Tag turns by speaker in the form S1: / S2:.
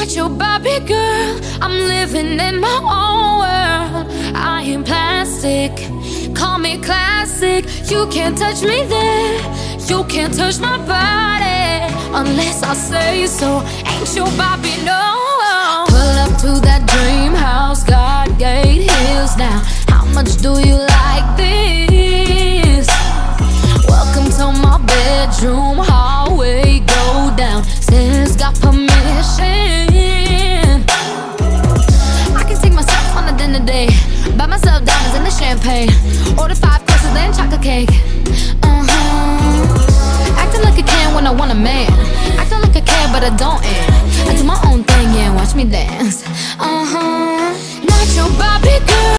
S1: not your Barbie girl. I'm living in my own world. I am plastic, call me classic. You can't touch me there, you can't touch my body unless I say so. Ain't your Barbie, no. Pull up to that dream house, God gate hills now. How much do you like this? Welcome to my bedroom, hallway, go down. Sis got permission. I can take myself on a dinner date, buy myself diamonds and the champagne, order 5 courses and chocolate cake. Acting like I can when I want a man, acting like I care but I don't. And I do my own thing, yeah, watch me dance.